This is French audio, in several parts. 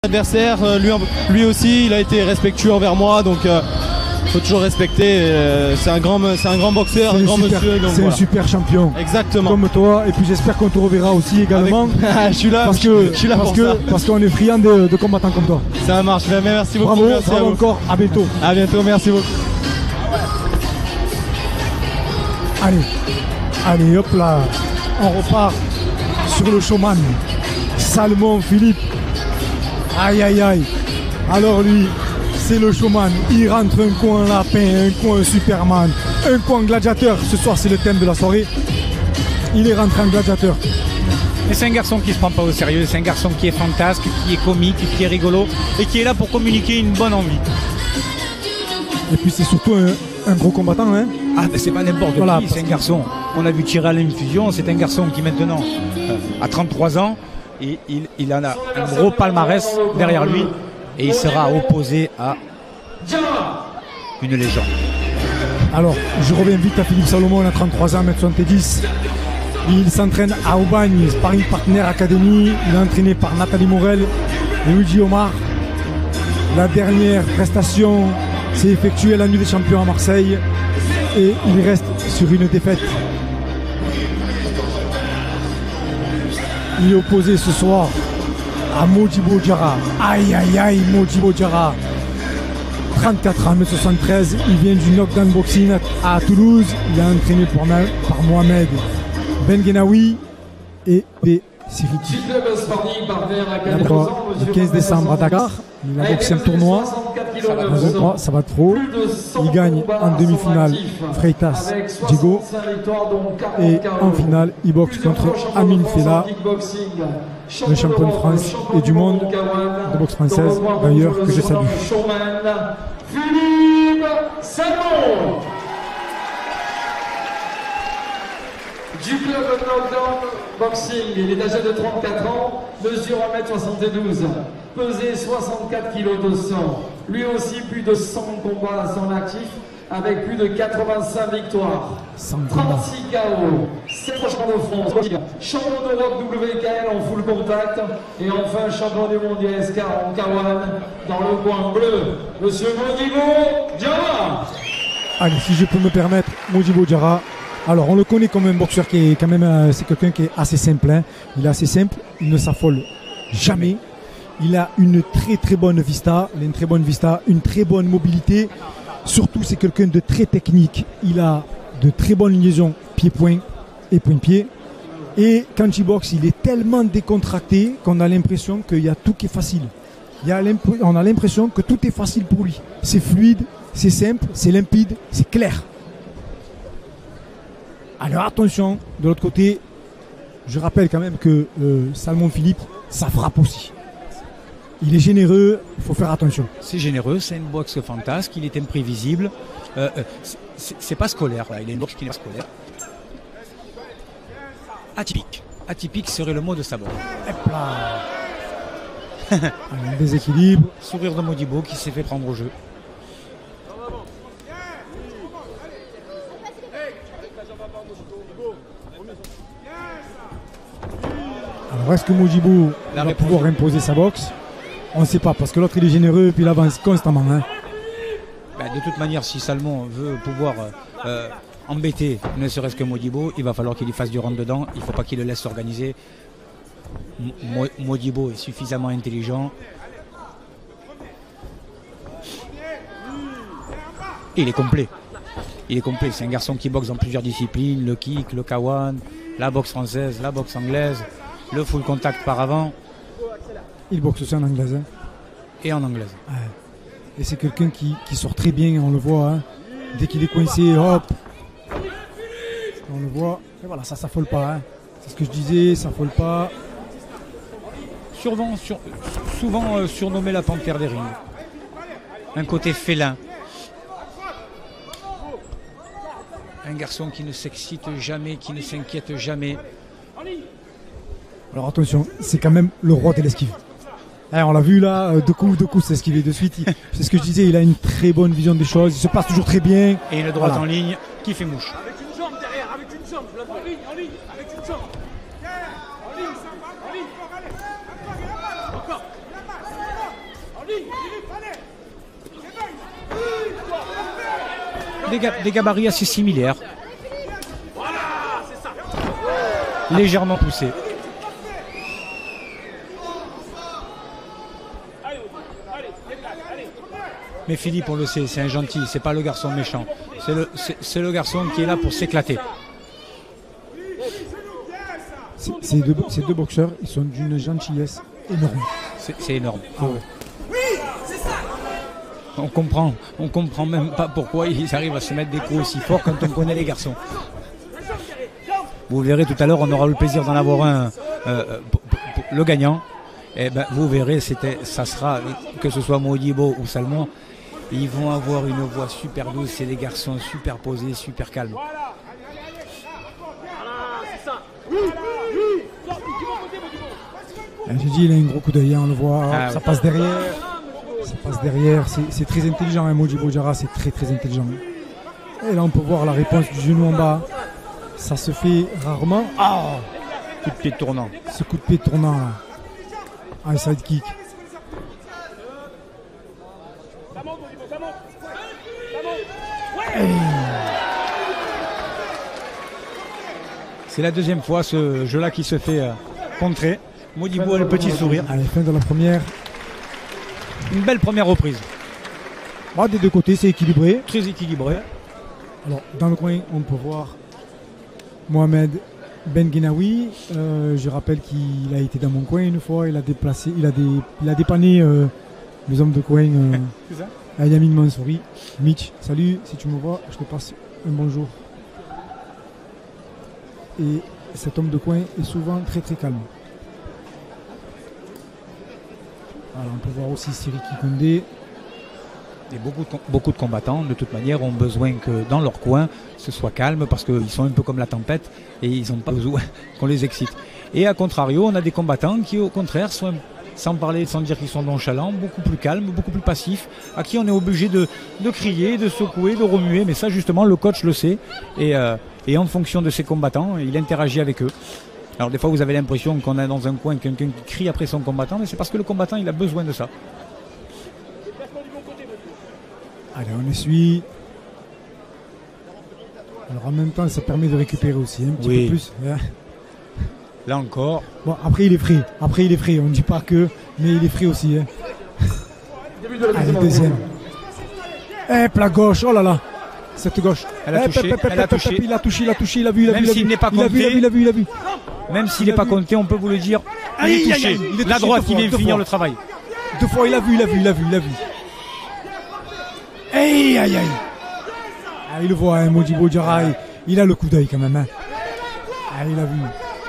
Adversaire, lui aussi, il a été respectueux envers moi, donc faut toujours respecter. C'est un grand boxeur, un grand monsieur. C'est voilà. Un super champion. Exactement. Comme toi, et puis j'espère qu'on te reverra aussi également. Je suis là, parce qu'on est friand de combattants comme toi. Ça marche, merci beaucoup. Bravo, merci bravo encore, à bientôt. À bientôt, merci beaucoup. Allez, hop là, on repart sur le showman, Salmon Philippe. Aïe. Alors lui, c'est le showman. Il rentre un coup en lapin, un coup en Superman, un coup en gladiateur. Ce soir, c'est le thème de la soirée. Il est rentré en gladiateur. Et c'est un garçon qui se prend pas au sérieux. C'est un garçon qui est fantasque, qui est comique, qui est rigolo et qui est là pour communiquer une bonne envie. Et puis c'est surtout un gros combattant, hein. Ah, mais c'est pas n'importe qui, c'est un garçon. On a vu tirer à l'infusion. C'est un garçon qui maintenant a 33 ans. Et il en a un gros palmarès derrière lui et il sera opposé à une légende. Alors, je reviens vite à Philippe Salomon, il a 33 ans, 1m70. Il s'entraîne à Aubagne, Sparring Partner Academy. Il est entraîné par Nathalie Morel et Luigi Omar. La dernière prestation s'est effectuée à la Nuit des Champions à Marseille et il reste sur une défaite. Il est opposé ce soir à Modibo Diarra. Aïe, Modibo Diarra. 34 ans, 1m73. Il vient du knockdown boxing à Toulouse. Il est entraîné par Mohamed Bengenaoui et P. Siriki. Le 15 décembre à Dakar. Il a boxé un tournoi. Ça va trop. Il gagne en demi-finale Freitas Diego. Et en finale, il boxe contre Amin Fela, le champion de France et du monde de boxe française, d'ailleurs, que je salue. Philippe Salmon du club Knockdown Boxing. Il est âgé de 34 ans, mesure 1m72, pesé 64 kg de sang. Lui aussi, plus de 100 combats à son actif, avec plus de 85 victoires, 36 KO, 7 champions de France, champion d'Europe WKL en full contact, et enfin champion du monde SK en K1 dans le coin bleu, Monsieur Modibo Diarra. Allez, si je peux me permettre, Modibo Diarra. Alors, on le connaît comme un boxeur qui est quand même, c'est quelqu'un qui est assez simple. Hein. Il est assez simple, il ne s'affole jamais. Il a une très bonne vista, une très bonne mobilité. Surtout, c'est quelqu'un de très technique. Il a de très bonnes liaisons pied-point et point-pied. Et quand il boxe, il est tellement décontracté qu'on a l'impression qu'il y a tout qui est facile. On a l'impression que tout est facile pour lui. C'est fluide, c'est simple, c'est limpide, c'est clair. Alors attention, de l'autre côté, je rappelle quand même que Salmon Philippe, ça frappe aussi. Il est généreux, il faut faire attention. C'est généreux, c'est une boxe fantasque, il est imprévisible. C'est pas scolaire, là. Il a une boxe qui n'est pas scolaire. Atypique. Atypique serait le mot de sa boxe. Hop là. Un déséquilibre. Sourire de Modibo qui s'est fait prendre au jeu. Alors est-ce que Modibo va pouvoir imposer sa boxe? On ne sait pas, parce que l'autre il est généreux et puis il avance constamment. Hein. De toute manière, si Salmon veut pouvoir embêter ne serait-ce que Modibo, il va falloir qu'il y fasse du rentre-dedans. Il ne faut pas qu'il le laisse s'organiser. Modibo est suffisamment intelligent. Et il est complet. Il est complet. C'est un garçon qui boxe dans plusieurs disciplines. Le kick, le K1, la boxe française, la boxe anglaise, le full contact par avant. Il boxe aussi en anglaise. Hein. Et en anglaise. Ouais. Et c'est quelqu'un qui sort très bien, on le voit. Hein. Dès qu'il est coincé, hop. On le voit. Et voilà, ça s'affole pas. Hein. C'est ce que je disais, ça s'affole pas. Souvent surnommé la panthère des rings. Un côté félin. Un garçon qui ne s'excite jamais, qui ne s'inquiète jamais. Alors attention, c'est quand même le roi de l'esquive. On l'a vu là, deux coups, c'est esquivé de suite. C'est ce que je disais, il a une très bonne vision des choses, il se passe toujours très bien. Et une droite en ligne qui fait mouche. Avec une jambe derrière, avec une jambe, en ligne, avec une jambe. En ligne, fort, allez. Encore. des gabarits assez similaires. Légèrement poussés. Mais Philippe, on le sait, c'est un gentil, c'est pas le garçon méchant. C'est le garçon qui est là pour s'éclater. Ces deux boxeurs, ils sont d'une gentillesse énorme. C'est énorme. Ah ouais. On comprend même pas pourquoi ils arrivent à se mettre des coups aussi forts quand on connaît les garçons. Vous verrez tout à l'heure, on aura le plaisir d'en avoir un, le gagnant. Et ben, vous verrez, ça sera, que ce soit Modibo ou Salmon, ils vont avoir une voix super douce. C'est des garçons super posés, super calmes. J'ai dit, il a un gros coup d'œil, on le voit, ça passe derrière. Ça passe derrière, c'est très intelligent, hein, Modibo Diarra, c'est très très intelligent. Et là, on peut voir la réponse du genou en bas. Ça se fait rarement. Ah, coup de pied tournant. Ce coup de pied tournant là. Un side kick. C'est la deuxième fois ce jeu-là qui se fait contrer. Modibo a le petit sourire. À la fin de la première. Une belle première reprise. Ah, des deux côtés, c'est équilibré. Très équilibré. Alors, dans le coin, on peut voir Mohamed Ben Guinaoui. Je rappelle qu'il a été dans mon coin une fois. Il a dépanné les hommes de coin. C'est ça. À Yamin Mansouri. Mitch, salut, si tu me vois, je te passe un bonjour. Et cet homme de coin est souvent très très calme. Alors, on peut voir aussi Siriki Kondé. Et beaucoup de combattants, de toute manière, ont besoin que dans leur coin, ce soit calme parce qu'ils sont un peu comme la tempête et ils n'ont pas besoin qu'on les excite. Et à contrario, on a des combattants qui, au contraire, sont, sans dire qu'ils sont nonchalants, beaucoup plus calmes, beaucoup plus passifs, à qui on est obligé de crier, de secouer, de remuer. Mais ça, justement, le coach le sait. Et en fonction de ces combattants, il interagit avec eux. Alors des fois vous avez l'impression qu'on est dans un coin quelqu'un qui crie après son combattant, mais c'est parce que le combattant il a besoin de ça. Allez, on essuie. Alors en même temps ça permet de récupérer aussi un petit peu plus. Là encore. Bon, après il est frais, on ne dit pas que, mais il est frais aussi. Hein. Allez, deuxième. La gauche, oh là là. Cette gauche. Elle a touché. Il a touché, il a vu. Même s'il n'est pas compté. Il a vu. Même s'il n'est pas compté, on peut vous le dire. Il est touché. La droite, il vient finir le travail. Deux fois, il a vu. Aïe. Ah, il le voit, hein, Modibo Diarra, il a le coup d'œil quand même. Hein. Ah, il a vu.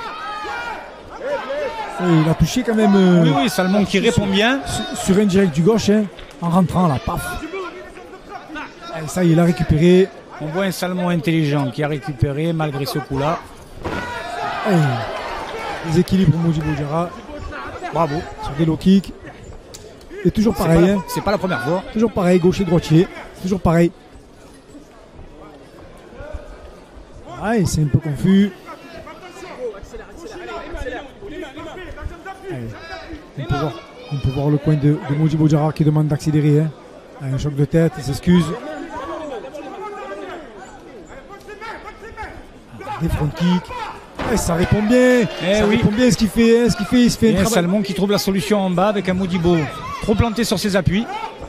Et il a touché quand même. Oui, Salmon qui répond bien. Sur un direct du gauche, hein, en rentrant là, paf. Et ça, il a récupéré. On voit un Salmon intelligent qui a récupéré malgré ce coup-là. Les équilibres Modibo Diarra. Bravo. Sur des low kicks. Et toujours pareil. C'est pas la première fois. Toujours pareil, gaucher, droitier. Toujours pareil. Ah, c'est un peu confus. On peut voir le coin de Modibo Diarra qui demande d'accélérer. Hein. Un choc de tête, il s'excuse. Des front kicks. Et ça répond bien. Répond bien ce qu'il fait. Il se fait un Salmon qui trouve la solution en bas avec un Modibo trop planté sur ses appuis.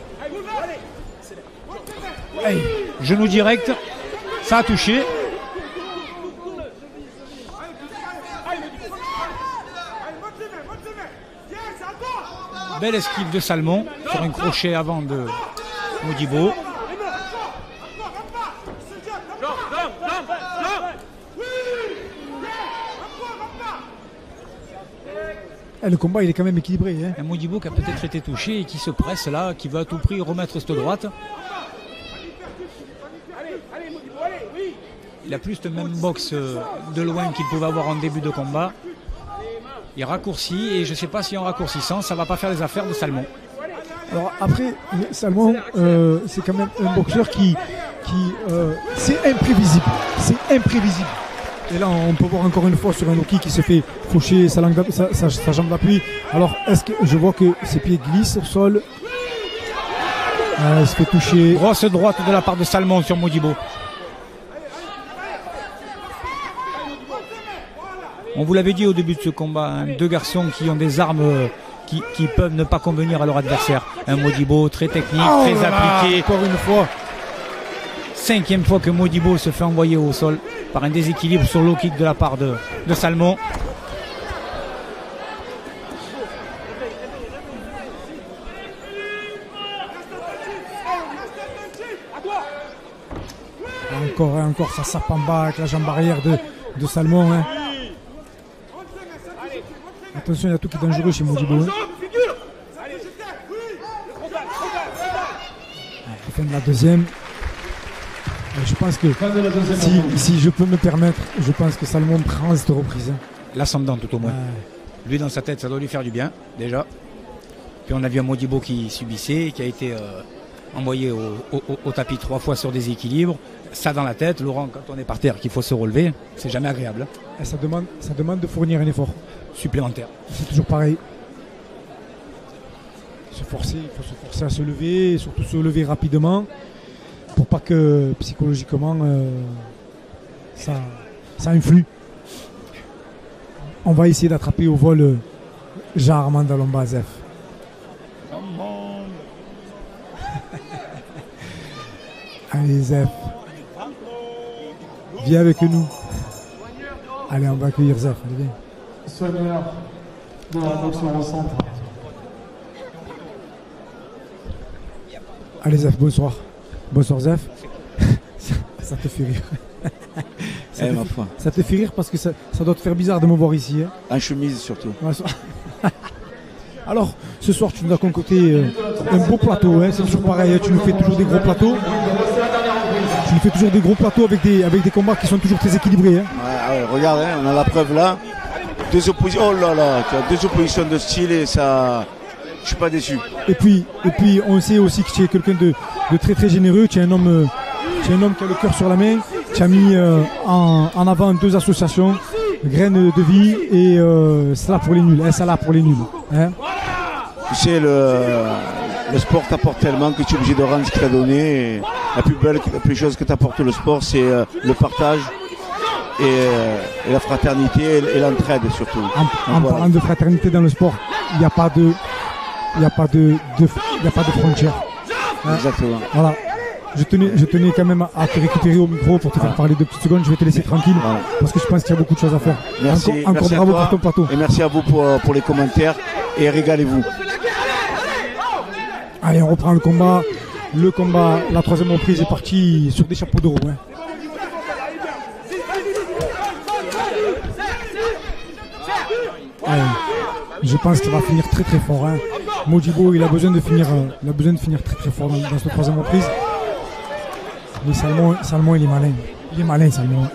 Genou direct. Ça a touché. Belle esquive de Salmon sur un crochet avant de Modibo. Le combat il est quand même équilibré. Hein. Un Modibo qui a peut-être été touché et qui se presse là, qui veut à tout prix remettre cette droite. Il a plus cette même boxe de loin qu'il pouvait avoir en début de combat. Il raccourcit et je ne sais pas si en raccourcissant ça ne va pas faire les affaires de Salmon. Alors après, Salmon c'est quand même un boxeur qui c'est imprévisible. Et là, on peut voir encore une fois sur un low-kick qui se fait faucher sa jambe d'appui. Alors, est-ce que je vois que ses pieds glissent au sol? Il se fait toucher. Grosse droite de la part de Salmon sur Modibo. On vous l'avait dit au début de ce combat, hein, deux garçons qui ont des armes qui peuvent ne pas convenir à leur adversaire. Un Modibo très technique, très appliqué. Encore une fois. 5e fois que Modibo se fait envoyer au sol par un déséquilibre sur low kick de la part de Salmon. Encore, ça sape en bas avec la jambe arrière de Salmon. Hein. Attention, il y a tout qui est dangereux chez Modibo. Hein. Il fait de la deuxième. Je pense que si je peux me permettre, je pense que Salmon prend cette reprise. Hein. L'ascendant tout au moins. Lui dans sa tête, ça doit lui faire du bien déjà. Puis on a vu un Modibo qui subissait, qui a été envoyé au tapis 3 fois sur des équilibres. Ça dans la tête, Laurent, quand on est par terre, qu'il faut se relever, c'est jamais agréable. Et ça demande de fournir un effort supplémentaire. C'est toujours pareil. Il faut se forcer à se lever, et surtout se lever rapidement pour pas que psychologiquement ça influe. On va essayer d'attraper au vol Jean-Armand Dalombazef. Allez Zef, viens avec nous. Allez, on va accueillir Zef. Allez, viens. Soigneur de la boxeur au centre. Allez Zef, bonsoir. Bonsoir Zef. Ça te fait rire. Ça te fait rire parce que ça doit te faire bizarre de me voir ici. Hein. En chemise surtout. Alors, ce soir tu nous as concocté un beau plateau. Hein. C'est toujours pareil, hein. Tu nous fais toujours des gros plateaux. Tu nous fais toujours des gros plateaux avec des combats qui sont toujours très équilibrés. Hein. Ouais, regarde, hein, on a la preuve là. Deux oppositions, oh là là, tu as deux oppositions de style et ça, je suis pas déçu. Et puis, on sait aussi que tu es quelqu'un de très très généreux. Tu es un homme qui a le cœur sur la main. Tu as mis en avant deux associations, Graines de Vie et Salah pour les nuls. Salah pour les nuls. Hein. Tu sais, le sport t'apporte tellement que tu es obligé de rendre ce qu'il t'a donné. Et la plus chose que t'apporte le sport, c'est le partage. Et la fraternité et l'entraide surtout. En parlant de fraternité dans le sport, il n'y a pas de frontières. Hein. Exactement. Voilà. Je tenais quand même à te récupérer au micro pour te faire parler 2 petites secondes. Je vais te laisser tranquille parce que je pense qu'il y a beaucoup de choses à faire. Merci, encore bravo pour ton plateau. Et merci à vous pour les commentaires et régalez-vous. Allez, on reprend le combat. Le combat, la 3e reprise est partie sur des chapeaux de roue. Hein. Allez, je pense qu'il va finir très très fort. Hein. Modibo, il a besoin de finir très très fort dans cette 3e reprise. Mais Salmon, il est malin. Il est malin, Salmon.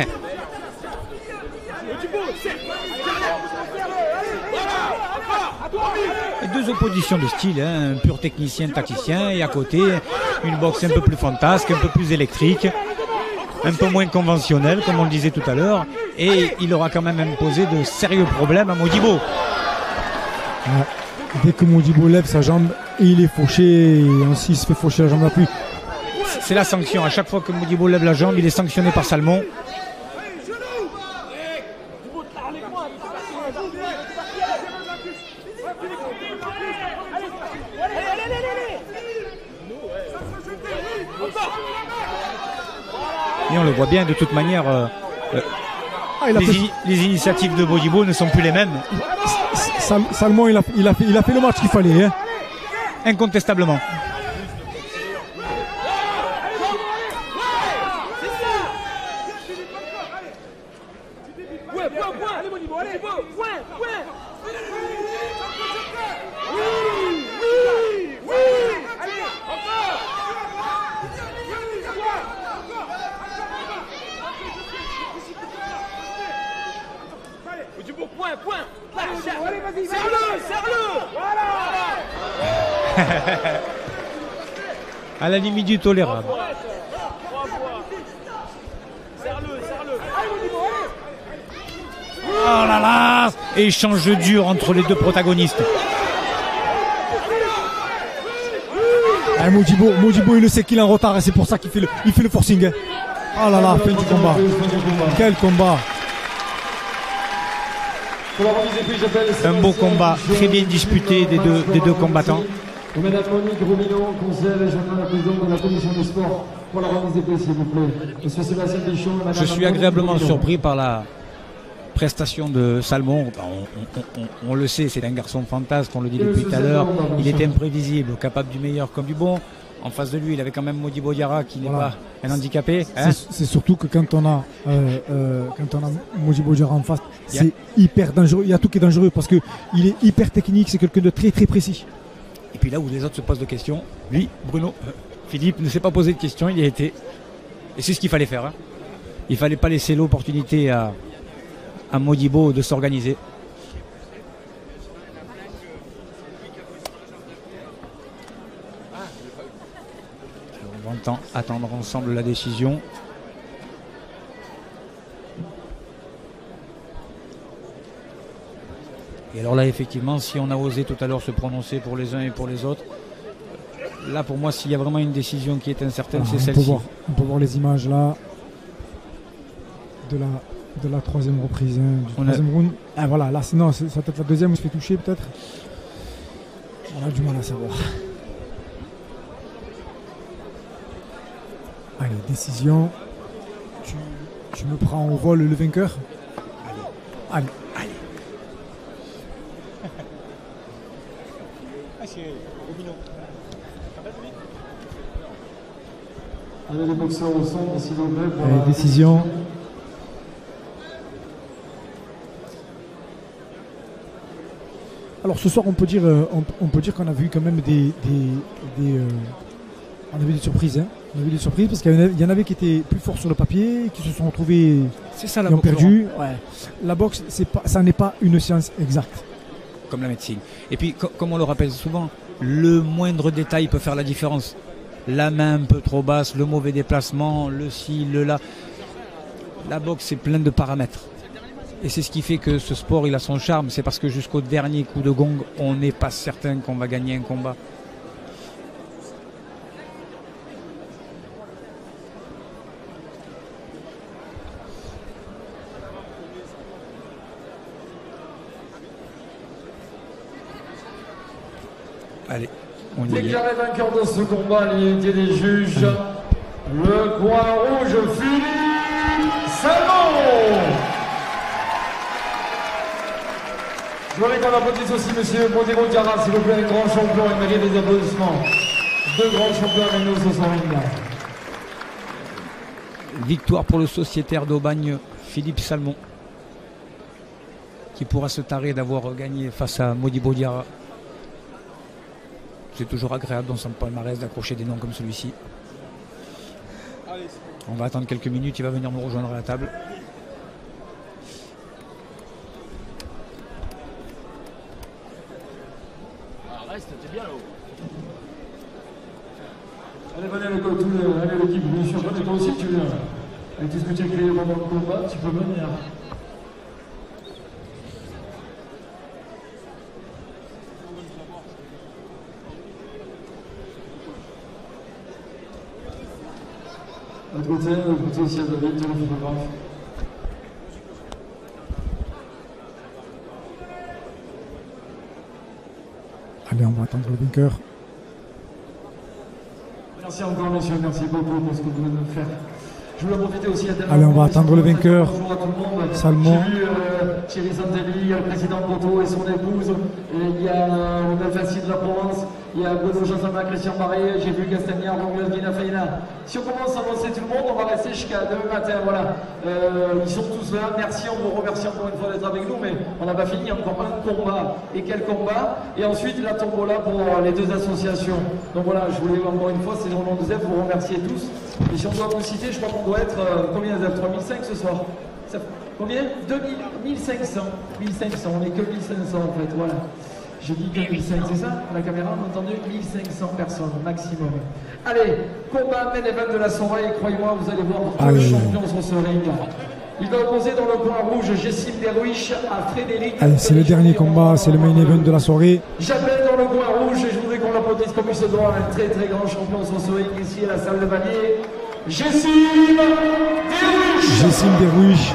Deux oppositions de style, hein, un pur technicien, tacticien, et à côté, une boxe un peu plus fantasque, un peu plus électrique, un peu moins conventionnelle, comme on le disait tout à l'heure, et il aura quand même imposé de sérieux problèmes à Modibo. Ouais. Dès que Modibo lève sa jambe, il est fauché, et ainsi il se fait faucher la jambe d'appui. C'est la sanction, à chaque fois que Modibo lève la jambe, il est sanctionné par Salmon. Et on le voit bien, de toute manière, les initiatives de Modibo ne sont plus les mêmes. Salmon, il a fait le match qu'il fallait. Hein. Incontestablement. À la limite du tolérable. Oh là là! Échange dur entre les deux protagonistes. Ah, Modibo, il le sait qu'il est en retard et c'est pour ça qu'il fait le forcing. Oh là là, fin du combat. Quel combat. Un beau combat, très bien disputé des deux combattants. Madame Monique Robineau, conseillère régionale, la présidente de la commission des sports, pour la remise des prix, s'il vous plaît. Monsieur Sébastien Bichon, Je suis agréablement surpris par la prestation de Salmon. On le sait, c'est un garçon fantasque, on le dit depuis tout à l'heure. Il est imprévisible, capable du meilleur comme du bon. En face de lui, il avait quand même Modibo Diarra qui n'est pas un handicapé. Hein, c'est surtout que quand on a Modibo Diarra en face, c'est hyper dangereux. Il y a tout qui est dangereux parce qu'il est hyper technique, c'est quelqu'un de très très précis. Et puis là où les autres se posent de questions, lui, Bruno, Philippe ne s'est pas posé de questions, il y a été. Et c'est ce qu'il fallait faire. Hein. Il ne fallait pas laisser l'opportunité à Modibo de s'organiser. On va attendre ensemble la décision. Et alors là, effectivement, si on a osé tout à l'heure se prononcer pour les uns et pour les autres, là, pour moi, s'il y a vraiment une décision qui est incertaine, c'est celle-ci. On peut voir les images là de la troisième reprise, du troisième round. Ah, voilà, là, sinon, ça peut être la deuxième où il se fait toucher, peut-être. On a du mal à savoir. Allez, décision. Tu me prends au vol le vainqueur. Allez. Allez, les boxeurs au son, s'il vous plaît. Allez, décision. Alors ce soir, on peut dire qu'on a vu quand même on a vu des surprises. Hein. On a vu des surprises parce qu'il y en avait qui étaient plus forts sur le papier, qui se sont retrouvés, c'est ça, qui ont perdu. Ouais. La boxe, ça n'est pas une science exacte. Comme la médecine. Et puis, comme on le rappelle souvent, le moindre détail peut faire la différence. La main un peu trop basse, le mauvais déplacement, le ci, le là. La boxe, c'est plein de paramètres. Et c'est ce qui fait que ce sport, il a son charme. C'est parce que jusqu'au dernier coup de gong, on n'est pas certain qu'on va gagner un combat. Allez, on y est. Déclaré vainqueur de ce combat à l'unité des juges, le coin rouge, Philippe Salmon. Je voudrais qu'on applaudisse aussi monsieur Modibo Diarra, s'il vous plaît, un grand champion, il mérite des applaudissements. Deux grands champions avec nous ce soir. Victoire pour le sociétaire d'Aubagne, Philippe Salmon, qui pourra se tarer d'avoir gagné face à Modibo Diarra. C'est toujours agréable dans son palmarès d'accrocher des noms comme celui-ci. On va attendre quelques minutes, il va venir nous rejoindre à la table. Reste, t'es bien là-haut. Allez, venez allez l'équipe, bien sûr, venez toi aussi tu viens. Avec tout ce que tu as créé pendant le combat, tu peux venir. De l'autre côté aussi à David, le photographe. Allez, on va attendre le vainqueur. Merci encore, messieurs, merci beaucoup pour ce que vous venez de faire. Je voulais profiter aussi à Allez, on va attendre le vainqueur. Bonjour à tout le monde. Salmon. J'ai vu Thierry Santelli, il y a le président Poto et son épouse. Et il y a le Fassi de la Provence. Il y a Bruno Jassama, Christian Barré. J'ai vu Castagnard, Rongles, Guina Feina. Si on commence à lancer tout le monde, on va rester jusqu'à demain matin. Voilà. Ils sont tous là. Merci, on vous remercie encore une fois d'être avec nous. Mais on n'a pas fini. Encore un combat. Et quel combat. Et ensuite, la tombola pour les deux associations. Donc voilà, je voulais encore une fois, c'est au nom de Zef, vous remercier tous. Et si on doit vous citer, je crois qu'on doit être combien Zef, 3005 ce soir. Combien 2000, 1500. 1500, on n'est que 1500 en fait, voilà. Je dis que 1500, c'est ça la caméra, on a entendu 1500 personnes maximum. Allez, combat main event de la soirée, croyez-moi, vous allez voir le champion sur ce ring. Il va opposer dans le coin rouge Jessim Derwish à Frédéric. Allez, c'est le dernier combat, c'est le main event de la soirée. J'appelle dans le coin rouge et je voudrais qu'on l'applaudisse. notice qu'on puisse se voir un très très grand champion sensorique ici à la salle de Valier, Jessim Derouiche. Jessim Derouiche.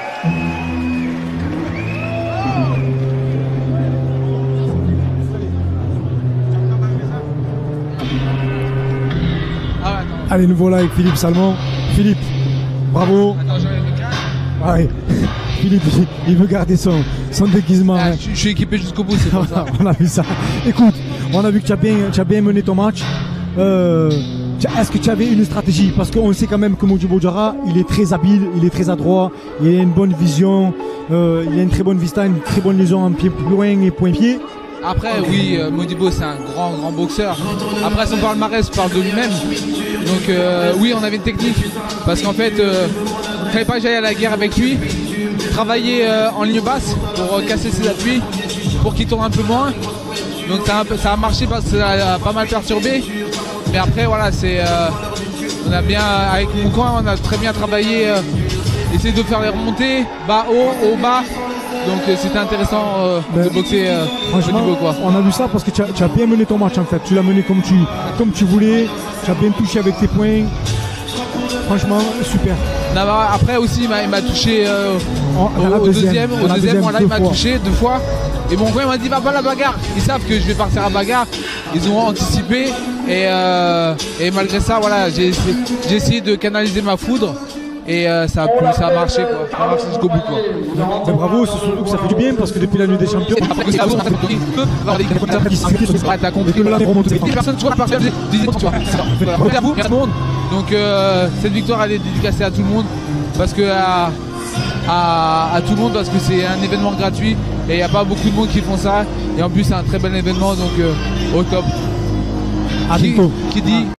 Allez, nous voilà avec Philippe Salmon. Philippe, bravo. Ah ouais. Philippe, il veut garder son déguisement. Ah, je suis équipé jusqu'au bout, c'est pour ça. On a vu ça. Écoute, on a vu que tu as bien mené ton match. Est-ce que tu avais une stratégie? Parce qu'on sait quand même que Modibo Diarra, il est très habile, il est très adroit, il a une bonne vision, il a une très bonne vista, une très bonne liaison en pied plus loin et point-pied. Après, oui, Modibo, c'est un grand boxeur. Après, son palmarès parle de lui-même. Donc, oui, on avait une technique. Parce qu'en fait, il ne fallait pas que j'aille à la guerre avec lui. Travailler en ligne basse pour casser ses appuis, pour qu'il tourne un peu moins. Donc, ça a marché parce que ça a pas mal perturbé. Mais après, voilà, on a bien, avec mon coin, on a très bien travaillé. Essayer de faire les remontées, bas, haut, bas. Donc c'était intéressant de boxer Modibo, quoi. On a vu ça parce que tu as bien mené ton match en fait. Tu l'as mené comme tu voulais. Tu as bien touché avec tes points. Franchement, super. Après aussi, il m'a touché au deuxième. Voilà, il m'a touché 2 fois. Et mon coin m'a dit va pas la bagarre. Ils savent que je vais partir à la bagarre. Ils ont anticipé. Et malgré ça, voilà, j'ai essayé de canaliser ma foudre. Et ça a marché, quoi. Ça a marché jusqu'au bout, quoi. Ben bravo, c'est surtout que ça fait du bien parce que depuis la nuit des champions, donc cette victoire elle est dédicacée à tout le monde parce que à tout le monde parce que c'est un événement gratuit et il n'y a pas beaucoup de monde qui font ça et en plus c'est un très bel événement donc au top. À bientôt. Qui dit